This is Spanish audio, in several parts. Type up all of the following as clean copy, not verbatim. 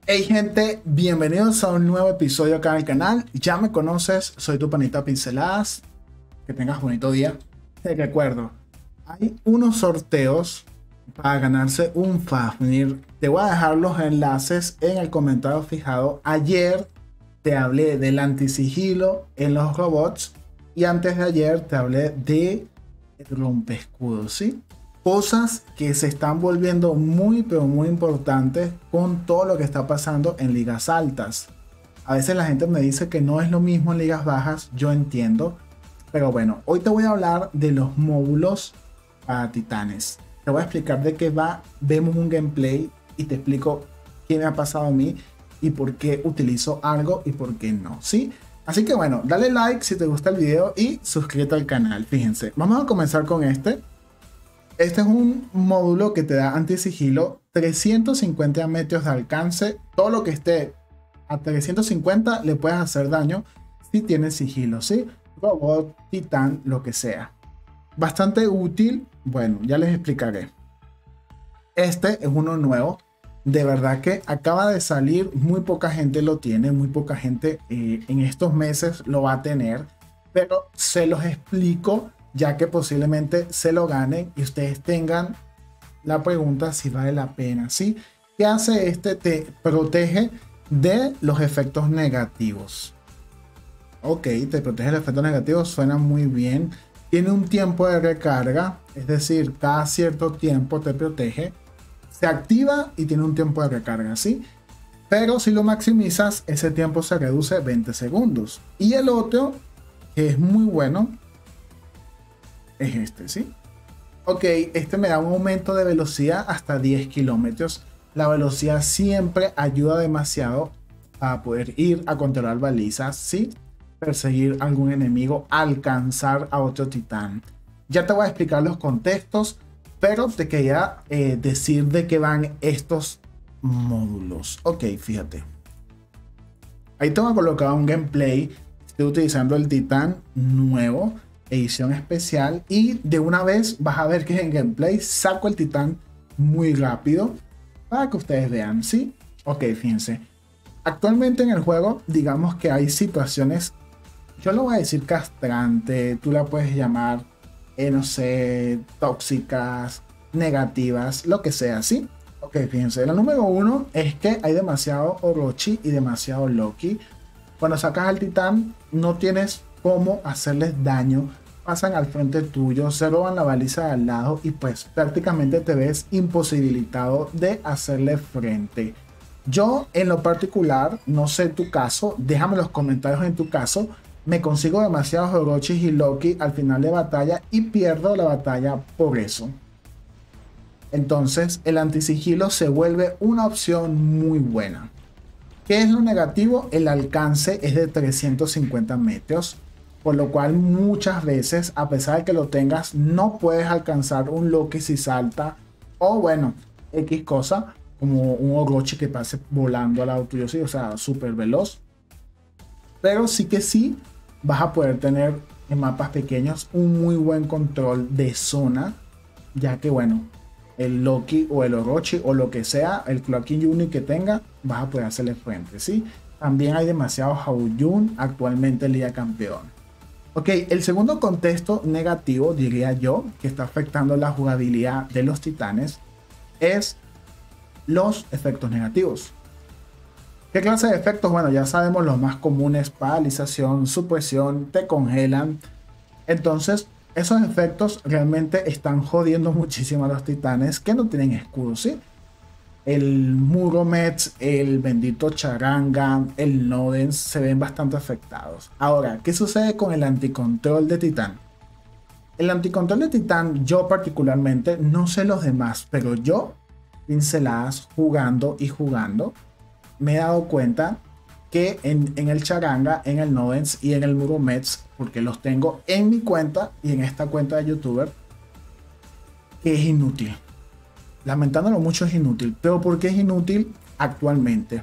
Hey gente, bienvenidos a un nuevo episodio acá en el canal. Ya me conoces, soy tu panita Pinceladas. Que tengas bonito día. Te recuerdo, hay unos sorteos para ganarse un Fafnir. Te voy a dejar los enlaces en el comentario fijado. Ayer te hablé del antisigilo en los robots y antes de ayer te hablé de rompescudos, ¿sí? Cosas que se están volviendo muy pero muy importantes con todo lo que está pasando en ligas altas. A veces la gente me dice que no es lo mismo en ligas bajas, yo entiendo, pero bueno, hoy te voy a hablar de los módulos para titanes. Te voy a explicar de qué va, vemos un gameplay y te explico qué me ha pasado a mí y por qué utilizo algo y por qué no, ¿sí? Así que bueno, dale like si te gusta el video y suscríbete al canal. Fíjense, vamos a comenzar con este. Este es un módulo que te da antisigilo, 350 metros de alcance. Todo lo que esté a 350 le puedes hacer daño si tienes sigilo, ¿sí? Robot, titán, lo que sea. Bastante útil. Bueno, ya les explicaré. Este es uno nuevo. De verdad que acaba de salir. Muy poca gente lo tiene. Muy poca gente en estos meses lo va a tener. Pero se los explico, ya que posiblemente se lo ganen y ustedes tengan la pregunta si vale la pena, ¿sí? ¿Qué hace este? Te protege de los efectos negativos. Ok, te protege de los efectos negativos, suena muy bien. Tiene un tiempo de recarga, es decir, cada cierto tiempo te protege. Se activa y tiene un tiempo de recarga, ¿sí? Pero si lo maximizas, ese tiempo se reduce a 20 segundos. Y el otro, que es muy bueno, es este, ¿sí? Ok, este me da un aumento de velocidad hasta 10 kilómetros. La velocidad siempre ayuda demasiado a poder ir a controlar balizas, ¿sí? Perseguir a algún enemigo, alcanzar a otro titán. Ya te voy a explicar los contextos, pero te quería decir de qué van estos módulos. Ok, fíjate. Ahí te voy a colocar un gameplay. Estoy utilizando el titán nuevo, edición especial, y de una vez vas a ver que en gameplay saco el titán muy rápido para que ustedes vean, ¿sí? Ok, fíjense. Actualmente en el juego, digamos que hay situaciones, yo lo voy a decir castrante, tú la puedes llamar, no sé, tóxicas, negativas, lo que sea, ¿sí? Ok, fíjense, la número uno es que hay demasiado Orochi y demasiado Loki. Cuando sacas al titán, no tienes cómo hacerles daño, pasan al frente tuyo, se roban la baliza de al lado y pues prácticamente te ves imposibilitado de hacerle frente. Yo en lo particular, no sé tu caso, déjame en los comentarios en tu caso, me consigo demasiados Orochis y Loki al final de batalla y pierdo la batalla por eso. Entonces el antisigilo se vuelve una opción muy buena. ¿Qué es lo negativo? El alcance es de 350 metros, por lo cual muchas veces, a pesar de que lo tengas, no puedes alcanzar un Loki si salta, o bueno, X cosa, como un Orochi que pase volando al lado tuyo, sí, o sea, súper veloz. Pero sí que sí vas a poder tener en mapas pequeños un muy buen control de zona, ya que bueno, el Loki o el Orochi o lo que sea, el Cloaking Unit que tenga, vas a poder hacerle frente, ¿sí? También hay demasiados Haoyun actualmente Liga Campeón. Ok, el segundo contexto negativo, diría yo, que está afectando la jugabilidad de los titanes, es los efectos negativos. ¿Qué clase de efectos? Bueno, ya sabemos los más comunes: paralización, supresión, te congelan. Entonces, esos efectos realmente están jodiendo muchísimo a los titanes que no tienen escudo, ¿sí? El Muromets, el bendito Charanga, el Nodens se ven bastante afectados. Ahora, ¿qué sucede con el anticontrol de titán? El anticontrol de titán, yo particularmente, no sé los demás, pero yo, pinceladas, jugando y jugando, me he dado cuenta que en el Charanga, en el Nodens y en el Muromets, porque los tengo en mi cuenta y en esta cuenta de youtuber, que es inútil. Lamentándolo mucho, es inútil. Pero ¿por qué es inútil actualmente?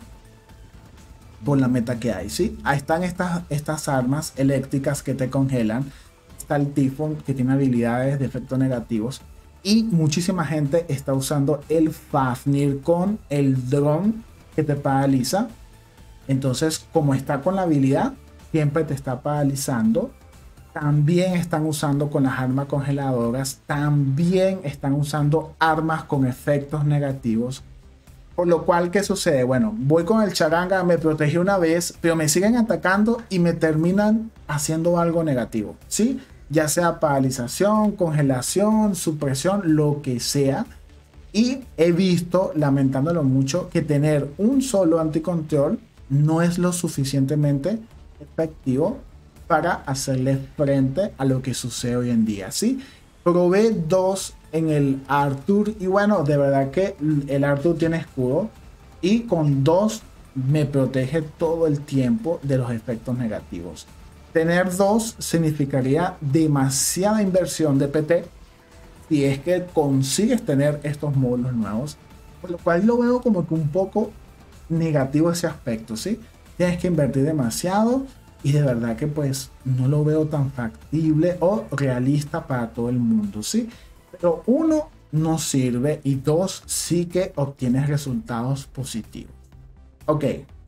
Por la meta que hay, ¿sí? Ahí están estas armas eléctricas que te congelan. Está el Typhon, que tiene habilidades de efectos negativos. Y muchísima gente está usando el Fafnir con el dron que te paraliza. Entonces, como está con la habilidad, siempre te está paralizando. También están usando con las armas congeladoras. También están usando armas con efectos negativos. Por lo cual, ¿qué sucede? Bueno, voy con el charanga, me protegí una vez, pero me siguen atacando y me terminan haciendo algo negativo, ¿sí? Ya sea paralización, congelación, supresión, lo que sea. Y he visto, lamentándolo mucho, que tener un solo anticontrol no es lo suficientemente efectivo para hacerle frente a lo que sucede hoy en día, ¿sí? Probé dos en el Arthur y bueno, de verdad que el Arthur tiene escudo y con dos me protege todo el tiempo de los efectos negativos. Tener dos significaría demasiada inversión de PT si es que consigues tener estos módulos nuevos, por lo cual lo veo como que un poco negativo ese aspecto, ¿sí? Tienes que invertir demasiado y de verdad que pues no lo veo tan factible o realista para todo el mundo, ¿sí? Pero uno, no sirve y dos, sí que obtienes resultados positivos. Ok,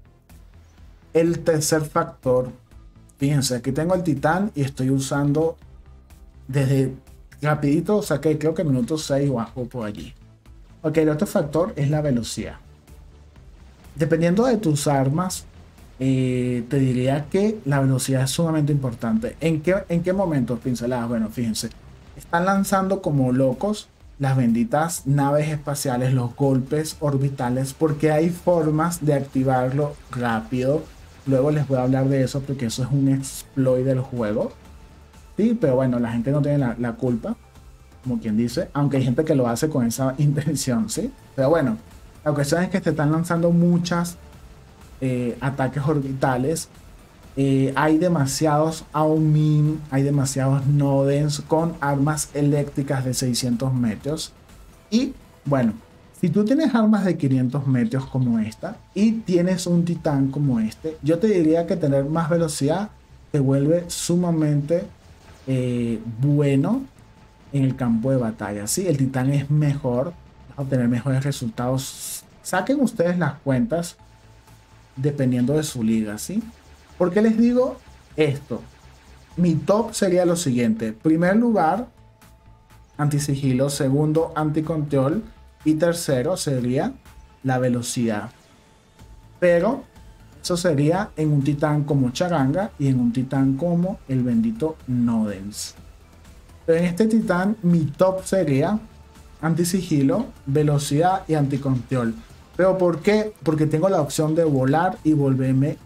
el tercer factor, fíjense, aquí tengo el titán y estoy usando desde rapidito, saqué creo que minuto 6 o algo por allí. Ok, el otro factor es la velocidad. Dependiendo de tus armas, te diría que la velocidad es sumamente importante. ¿En qué momentos, pinceladas? Bueno, fíjense, están lanzando como locos las benditas naves espaciales, los golpes orbitales, porque hay formas de activarlo rápido. Luego les voy a hablar de eso porque eso es un exploit del juego. Sí, pero bueno, la gente no tiene la culpa, como quien dice, aunque hay gente que lo hace con esa intención, ¿sí? Pero bueno, la cuestión es que te están lanzando muchas ataques orbitales. Hay demasiados Aumin, hay demasiados Nodens con armas eléctricas de 600 metros. Y bueno, si tú tienes armas de 500 metros como esta y tienes un titán como este, yo te diría que tener más velocidad te vuelve sumamente bueno en el campo de batalla. ¿Sí? El titán es mejor, vas a obtener mejores resultados. Saquen ustedes las cuentas dependiendo de su liga, ¿sí? ¿Por qué les digo esto? Mi top sería lo siguiente: primer lugar, antisigilo; segundo, anticontrol; y tercero sería la velocidad. Pero eso sería en un titán como Charanga y en un titán como el bendito Nodens. Pero en este titán mi top sería antisigilo, velocidad y anticontrol. ¿Pero por qué? Porque tengo la opción de volar y volverme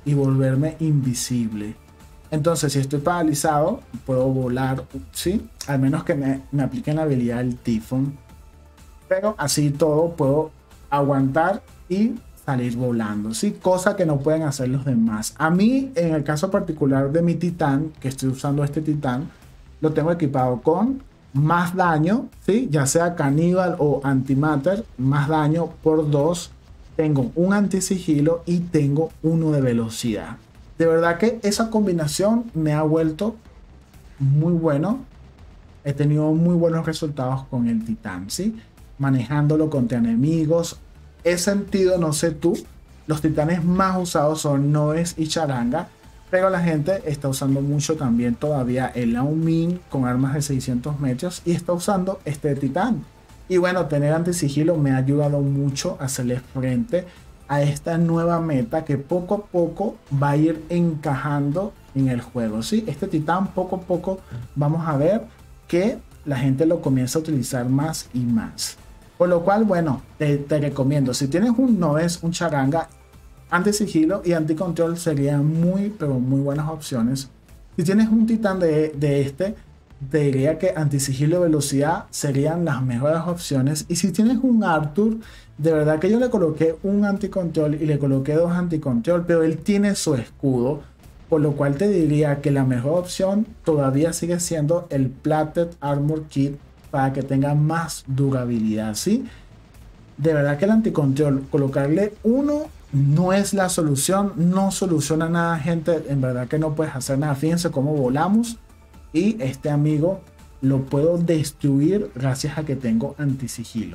invisible. Entonces, si estoy paralizado, puedo volar, ¿sí? Al menos que me apliquen la habilidad del tifón. Pero así todo, puedo aguantar y salir volando, ¿sí? Cosa que no pueden hacer los demás. A mí, en el caso particular de mi titán, que estoy usando este titán, lo tengo equipado con más daño, ¿sí? Ya sea caníbal o antimatter, más daño por 2. Tengo un antisigilo y tengo uno de velocidad. De verdad que esa combinación me ha vuelto muy bueno. He tenido muy buenos resultados con el titán, ¿sí? Manejándolo contra enemigos. He sentido, no sé tú, los titanes más usados son Noes y Charanga, pero la gente está usando mucho también todavía el Aumin con armas de 600 metros y está usando este titán. Y bueno, tener antisigilo me ha ayudado mucho a hacerle frente a esta nueva meta que poco a poco va a ir encajando en el juego, ¿sí? Este titán poco a poco vamos a ver que la gente lo comienza a utilizar más y más. Por lo cual, bueno, te recomiendo, si tienes un Noes, un Charanga, antisigilo y anticontrol serían muy, pero muy buenas opciones. Si tienes un titán de este, te diría que antisigilo y velocidad serían las mejores opciones. Y si tienes un Arthur, de verdad que yo le coloqué un anticontrol y le coloqué 2 anticontrol, pero él tiene su escudo, por lo cual te diría que la mejor opción todavía sigue siendo el Plated Armor Kit para que tenga más durabilidad, ¿sí? De verdad que el anticontrol, colocarle uno no es la solución, no soluciona nada, gente. En verdad que no puedes hacer nada. Fíjense cómo volamos y este amigo lo puedo destruir gracias a que tengo antisigilo.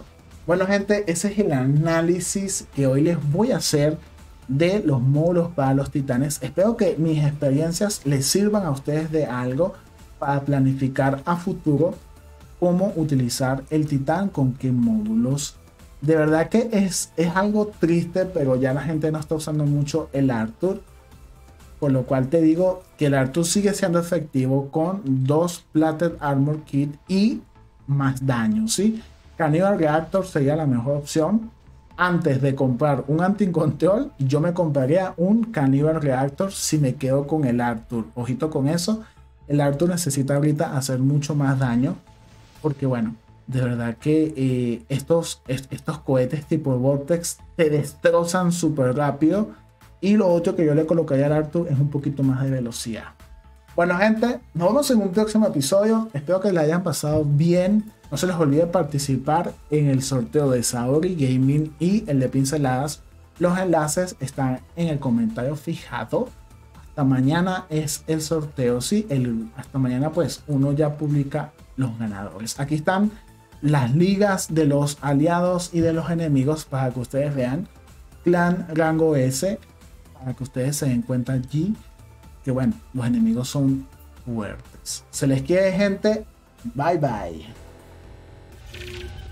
Bueno, gente, ese es el análisis que hoy les voy a hacer de los módulos para los titanes. Espero que mis experiencias les sirvan a ustedes de algo para planificar a futuro cómo utilizar el titán, con qué módulos. De verdad que es algo triste, pero ya la gente no está usando mucho el Arthur. Por lo cual te digo que el Arthur sigue siendo efectivo con 2 Plated Armor Kit y más daño, ¿sí? Cannibal Reactor sería la mejor opción. Antes de comprar un Anti-Control, yo me compraría un Cannibal Reactor si me quedo con el Arthur. Ojito con eso. El Arthur necesita ahorita hacer mucho más daño. Porque bueno, de verdad que estos cohetes tipo Vortex te destrozan súper rápido. Y lo otro que yo le colocaría al Arthur es un poquito más de velocidad. Bueno, gente, nos vemos en un próximo episodio. Espero que la hayan pasado bien. No se les olvide participar en el sorteo de Saori Gaming y el de Pinceladas. Los enlaces están en el comentario fijado. Hasta mañana es el sorteo. Sí, hasta mañana pues uno ya publica los ganadores. Aquí están las ligas de los aliados y de los enemigos para que ustedes vean. Clan rango S, para que ustedes se den cuenta allí que bueno, los enemigos son fuertes. Se les quiere, gente. Bye bye.